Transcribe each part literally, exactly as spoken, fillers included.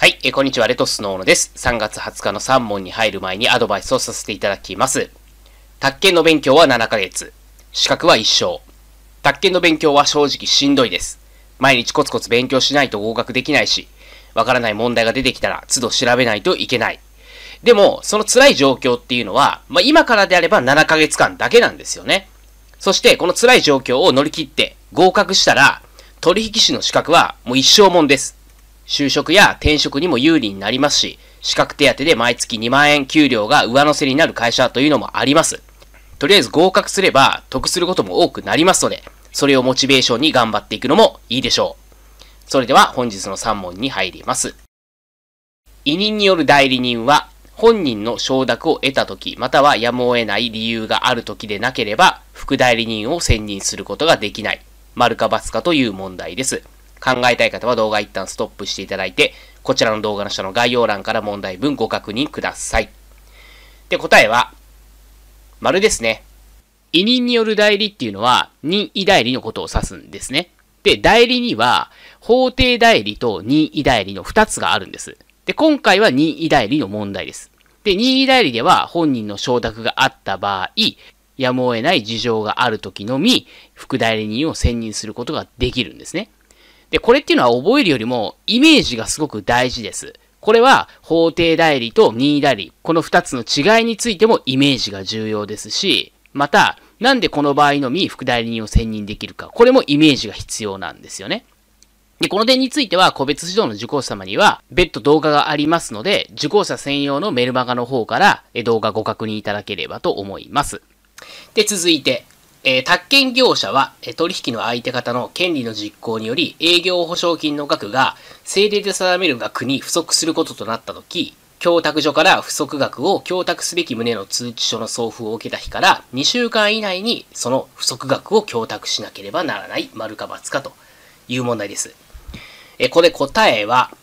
はい、えー、こんにちは、レトスの大野です。さんがつはつかのさん問に入る前にアドバイスをさせていただきます。宅建の勉強はななかげつ、資格は一生。宅建の勉強は正直しんどいです。毎日コツコツ勉強しないと合格できないし、わからない問題が出てきたら都度調べないといけない。でも、その辛い状況っていうのは、まあ、今からであればななかげつかんだけなんですよね。そして、この辛い状況を乗り切って合格したら、取引士の資格はもう一生もんです。就職や転職にも有利になりますし、資格手当で毎月にまんえん給料が上乗せになる会社というのもあります。とりあえず合格すれば得することも多くなりますので、それをモチベーションに頑張っていくのもいいでしょう。それでは本日のさん問に入ります。委任による代理人は、本人の承諾を得たとき、またはやむを得ない理由があるときでなければ、副代理人を選任することができない。丸か×かという問題です。考えたい方は動画一旦ストップしていただいて、こちらの動画の下の概要欄から問題文ご確認ください。で、答えは、丸ですね。委任による代理っていうのは、任意代理のことを指すんですね。で、代理には、法定代理と任意代理のふたつがあるんです。で、今回は任意代理の問題です。で、任意代理では、本人の承諾があった場合、やむを得ない事情があるときのみ、副代理人を選任することができるんですね。で、これっていうのは覚えるよりもイメージがすごく大事です。これは法定代理と任意代理、このふたつの違いについてもイメージが重要ですし、また、なんでこの場合のみ副代理人を選任できるか、これもイメージが必要なんですよね。で、この点については個別指導の受講者様には別途動画がありますので、受講者専用のメルマガの方から動画ご確認いただければと思います。で、続いて、えー、宅建業者は、えー、取引の相手方の権利の実行により営業保証金の額が政令で定める額に不足することとなったとき、供託所から不足額を供託すべき旨の通知書の送付を受けた日からにしゅうかん以内にその不足額を供託しなければならない丸か×かという問題です。えー、これ答えは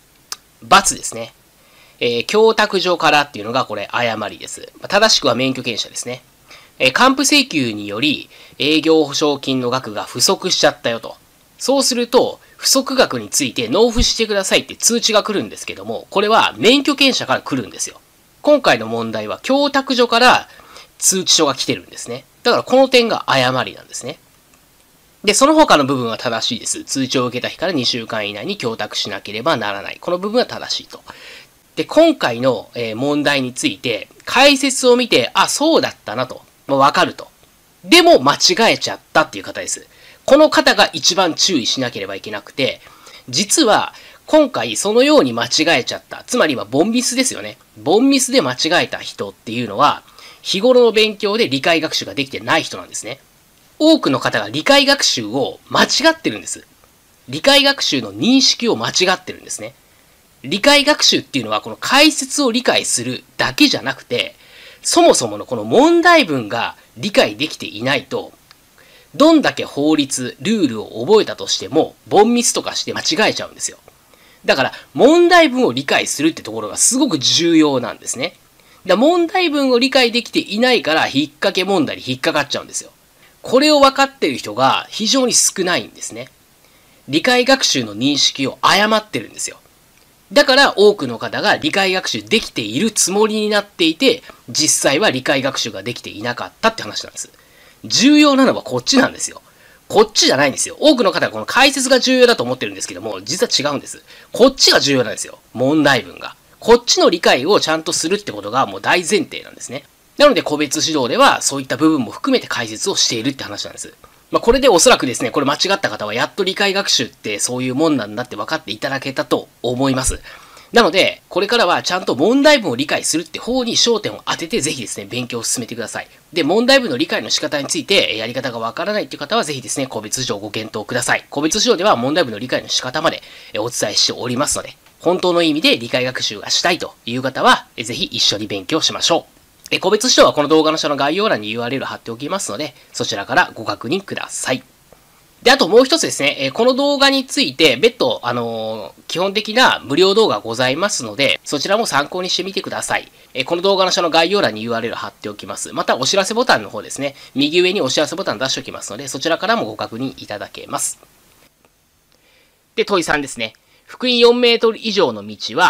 ×ですね。えー、供託所からっていうのがこれ誤りです。正しくは免許権者ですね。還付請求により営業保証金の額が不足しちゃったよと。そうすると、不足額について納付してくださいって通知が来るんですけども、これは免許権者から来るんですよ。今回の問題は供託所から通知書が来てるんですね。だからこの点が誤りなんですね。で、その他の部分は正しいです。通知を受けた日からにしゅうかん以内に供託しなければならない。この部分は正しいと。で、今回の問題について解説を見て、あ、そうだったなと。わかると。でも間違えちゃったっていう方です。この方が一番注意しなければいけなくて、実は今回そのように間違えちゃった。つまりはボンミスですよね。ボンミスで間違えた人っていうのは、日頃の勉強で理解学習ができてない人なんですね。多くの方が理解学習を間違ってるんです。理解学習の認識を間違ってるんですね。理解学習っていうのはこの解説を理解するだけじゃなくて、そもそものこの問題文が理解できていないと、どんだけ法律、ルールを覚えたとしても、ボンミスとかして間違えちゃうんですよ。だから、問題文を理解するってところがすごく重要なんですね。だ問題文を理解できていないから、引っ掛け問題に引っかかっちゃうんですよ。これを分かっている人が非常に少ないんですね。理解学習の認識を誤ってるんですよ。だから多くの方が理解学習できているつもりになっていて、実際は理解学習ができていなかったって話なんです。重要なのはこっちなんですよ。こっちじゃないんですよ。多くの方がこの解説が重要だと思ってるんですけども、実は違うんです。こっちが重要なんですよ。問題文が。こっちの理解をちゃんとするってことがもう大前提なんですね。なので個別指導ではそういった部分も含めて解説をしているって話なんです。まあ、これでおそらくですね、これ間違った方はやっと理解学習ってそういうもんなんだって分かっていただけたと思います。なので、これからはちゃんと問題文を理解するって方に焦点を当てて、ぜひですね、勉強を進めてください。で、問題文の理解の仕方について、やり方がわからないっていう方は、ぜひですね、個別指導をご検討ください。個別指導では問題文の理解の仕方までお伝えしておりますので、本当の意味で理解学習がしたいという方は、ぜひ一緒に勉強しましょう。個別指導はこの動画の下の概要欄に ユーアールエル 貼っておきますので、そちらからご確認ください。で、あともう一つですね、この動画について別途、あのー、基本的な無料動画ございますので、そちらも参考にしてみてください。この動画の下の概要欄に ユーアールエル 貼っておきます。また、お知らせボタンの方ですね、右上にお知らせボタン出しておきますので、そちらからもご確認いただけます。で、問いさんですね。幅員よんメートル以上の道は、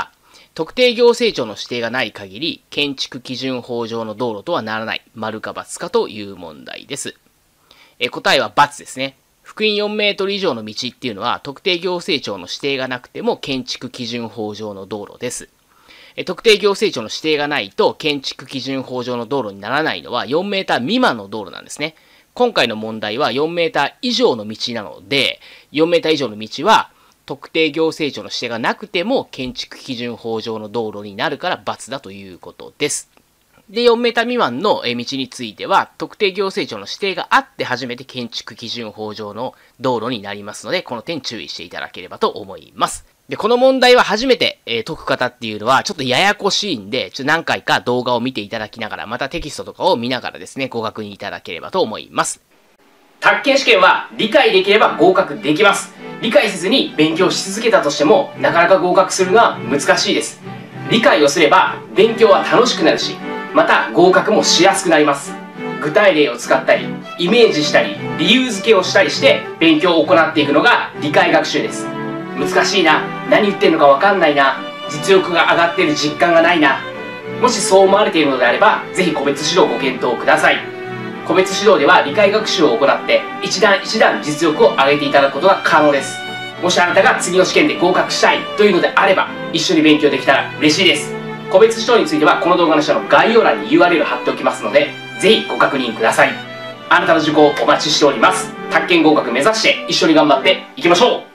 特定行政庁の指定がない限り、建築基準法上の道路とはならない、丸か×かという問題です。え答えは×ですね。幅員よんメートル以上の道っていうのは、特定行政庁の指定がなくても建築基準法上の道路です。え特定行政庁の指定がないと建築基準法上の道路にならないのはよんメーター未満の道路なんですね。今回の問題はよんメーター以上の道なので、よんメーター以上の道は特定行政庁の指定がなくても建築基準法上の道路になるから×だということです。で、よんメーター未満の道については、特定行政庁の指定があって初めて建築基準法上の道路になりますので、この点注意していただければと思います。で、この問題は初めて、えー、解く方っていうのはちょっとややこしいんで、ちょっと何回か動画を見ていただきながら、またテキストとかを見ながらですね、ご確認いただければと思います。宅建試験は理解できれば合格できます。理解せずに勉強し続けたとしても、なかなか合格するのは難しいです。理解をすれば勉強は楽しくなるし、また合格もしやすくなります。具体例を使ったり、イメージしたり、理由付けをしたりして勉強を行っていくのが理解学習です。難しいな、何言ってんのか分かんないな、実力が上がっている実感がないな、もしそう思われているのであれば、ぜひ個別指導をご検討ください。個別指導では理解学習を行って一段一段実力を上げていただくことが可能です。もしあなたが次の試験で合格したいというのであれば、一緒に勉強できたら嬉しいです。個別指導についてはこの動画の下の概要欄に ユーアールエル 貼っておきますので、ぜひご確認ください。あなたの受講をお待ちしております。宅建合格目指して一緒に頑張っていきましょう。